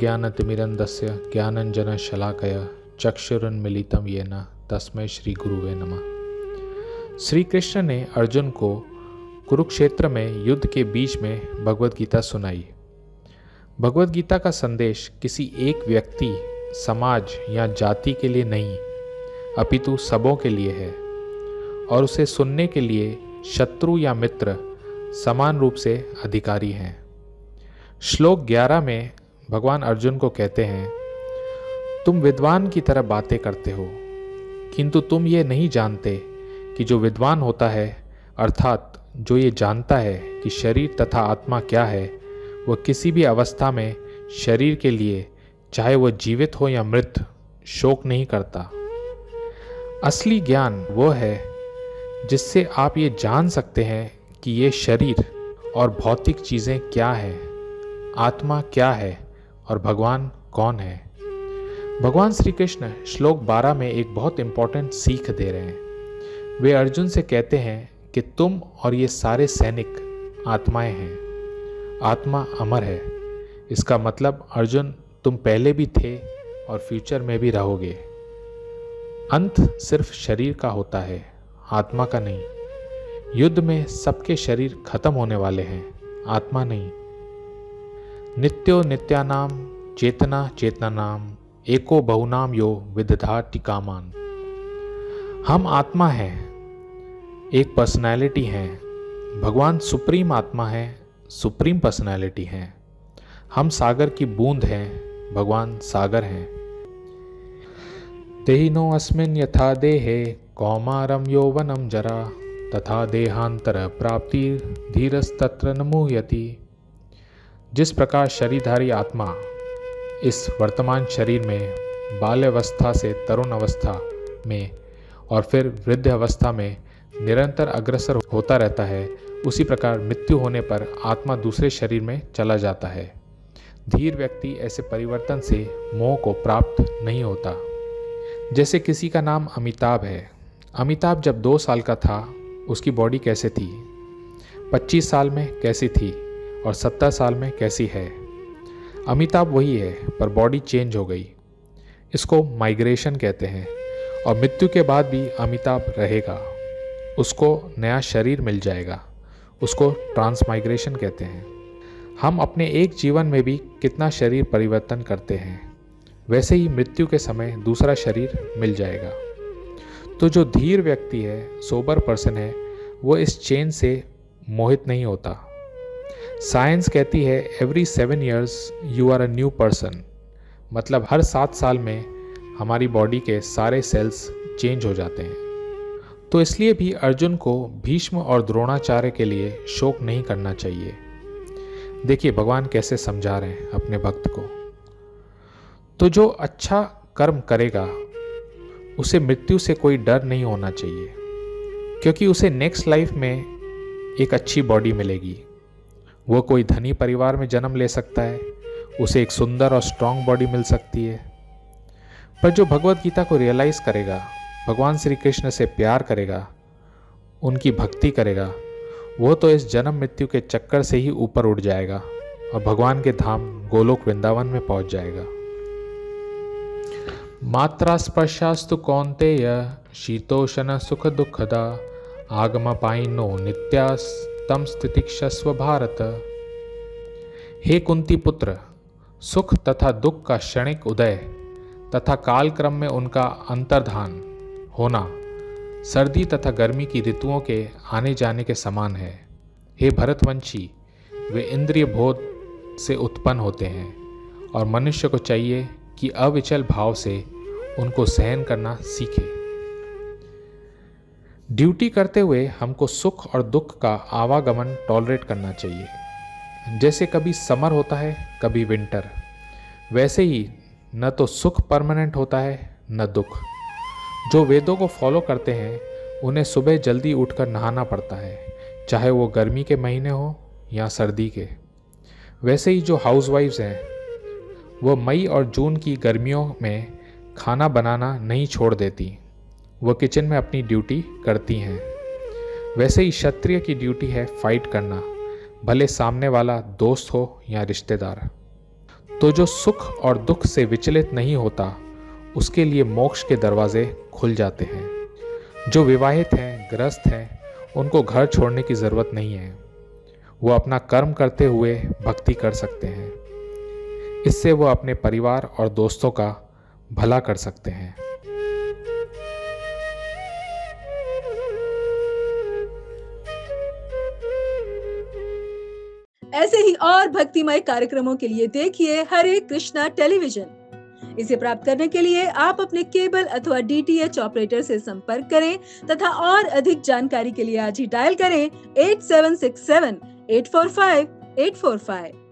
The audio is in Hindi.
अज्ञानतिमिरन्दस्य ज्ञानञ्जनशलाकया चक्षुरुन्मीलितं येन तस्मै श्री गुरुवे नमः। श्री कृष्ण ने अर्जुन को कुरुक्षेत्र में युद्ध के बीच में भगवद गीता सुनाई। भगवद गीता का संदेश किसी एक व्यक्ति, समाज या जाति के लिए नहीं, अपितु सबों के लिए है और उसे सुनने के लिए शत्रु या मित्र समान रूप से अधिकारी हैं। श्लोक 11 में भगवान अर्जुन को कहते हैं, तुम विद्वान की तरह बातें करते हो, किंतु तुम ये नहीं जानते कि जो विद्वान होता है, अर्थात जो ये जानता है कि शरीर तथा आत्मा क्या है, वह किसी भी अवस्था में शरीर के लिए, चाहे वह जीवित हो या मृत, शोक नहीं करता। असली ज्ञान वो है जिससे आप ये जान सकते हैं कि ये शरीर और भौतिक चीज़ें क्या है, आत्मा क्या है और भगवान कौन है। भगवान श्री कृष्ण श्लोक 12 में एक बहुत इंपॉर्टेंट सीख दे रहे हैं। वे अर्जुन से कहते हैं कि तुम और ये सारे सैनिक आत्माएं हैं। आत्मा अमर है। इसका मतलब अर्जुन, तुम पहले भी थे और फ्यूचर में भी रहोगे। अंत सिर्फ शरीर का होता है, आत्मा का नहीं। युद्ध में सबके शरीर खत्म होने वाले हैं, आत्मा नहीं। नित्यो नित्यानाम चेतना चेतनानाम एको बहुनाम यो विदधाति कामान। हम आत्मा हैं, एक पर्सनैलिटी है। भगवान सुप्रीम आत्मा है, सुप्रीम पर्सनैलिटी है। हम सागर की बूंद हैं, भगवान सागर हैं। देहिनो अस्मिन् यथा देहे कौमारम यौवनम जरा तथा देहांतर प्राप्ति धीरस्तत्र न मुह्यति। जिस प्रकार शरीरधारी आत्मा इस वर्तमान शरीर में बाल्यावस्था से तरुण अवस्था में और फिर वृद्ध अवस्था में निरंतर अग्रसर होता रहता है, उसी प्रकार मृत्यु होने पर आत्मा दूसरे शरीर में चला जाता है। धीर व्यक्ति ऐसे परिवर्तन से मोह को प्राप्त नहीं होता। जैसे किसी का नाम अमिताभ है। अमिताभ जब 2 साल का था, उसकी बॉडी कैसे थी, 25 साल में कैसी थी और 70 साल में कैसी है। अमिताभ वही है, पर बॉडी चेंज हो गई। इसको माइग्रेशन कहते हैं। और मृत्यु के बाद भी अमिताभ रहेगा, उसको नया शरीर मिल जाएगा, उसको ट्रांसमाइग्रेशन कहते हैं। हम अपने एक जीवन में भी कितना शरीर परिवर्तन करते हैं, वैसे ही मृत्यु के समय दूसरा शरीर मिल जाएगा। तो जो धीर व्यक्ति है, सोबर पर्सन है, वो इस चेन से मोहित नहीं होता। साइंस कहती है every 7 years you are a new person. मतलब हर 7 साल में हमारी बॉडी के सारे सेल्स चेंज हो जाते हैं। तो इसलिए भी अर्जुन को भीष्म और द्रोणाचार्य के लिए शोक नहीं करना चाहिए। देखिए भगवान कैसे समझा रहे हैं अपने भक्त को। तो जो अच्छा कर्म करेगा उसे मृत्यु से कोई डर नहीं होना चाहिए, क्योंकि उसे नेक्स्ट लाइफ में एक अच्छी बॉडी मिलेगी। वो कोई धनी परिवार में जन्म ले सकता है, उसे एक सुंदर और स्ट्रांग बॉडी मिल सकती है। पर जो भगवद गीता को रियलाइज करेगा, भगवान श्री कृष्ण से प्यार करेगा, उनकी भक्ति करेगा, वो तो इस जन्म मृत्यु के चक्कर से ही ऊपर उठ जाएगा और भगवान के धाम गोलोक वृंदावन में पहुंच जाएगा। मात्रा स्पर्शास्तु कौन्तेय शीतोषण सुख दुखदा आगम पाइनो नित्यास्तम स्थितिक्षस्व भारत। हे कुंती पुत्र, सुख तथा दुख का क्षणिक उदय तथा कालक्रम में उनका अंतर्धान होना सर्दी तथा गर्मी की ऋतुओं के आने जाने के समान है। हे भरतवंशी, वे इंद्रिय बोध से उत्पन्न होते हैं और मनुष्य को चाहिए कि अविचल भाव से उनको सहन करना सीखे। ड्यूटी करते हुए हमको सुख और दुख का आवागमन टॉलरेट करना चाहिए। जैसे कभी समर होता है, कभी विंटर, वैसे ही न तो सुख परमानेंट होता है न दुख। जो वेदों को फॉलो करते हैं उन्हें सुबह जल्दी उठकर नहाना पड़ता है, चाहे वो गर्मी के महीने हो या सर्दी के। वैसे ही जो हाउसवाइफ्स हैं वो मई और जून की गर्मियों में खाना बनाना नहीं छोड़ देती, वो किचन में अपनी ड्यूटी करती हैं। वैसे ही क्षत्रिय की ड्यूटी है फाइट करना, भले सामने वाला दोस्त हो या रिश्तेदार। तो जो सुख और दुख से विचलित नहीं होता उसके लिए मोक्ष के दरवाजे खुल जाते हैं। जो विवाहित हैं, गृहस्थ हैं, उनको घर छोड़ने की ज़रूरत नहीं है। वो अपना कर्म करते हुए भक्ति कर सकते हैं। इससे वो अपने परिवार और दोस्तों का भला कर सकते हैं। ऐसे ही और भक्तिमय कार्यक्रमों के लिए देखिए हरे कृष्णा टेलीविजन। इसे प्राप्त करने के लिए आप अपने केबल अथवा DTH ऑपरेटर से संपर्क करें तथा और अधिक जानकारी के लिए आज ही डायल करें 8767 845 845।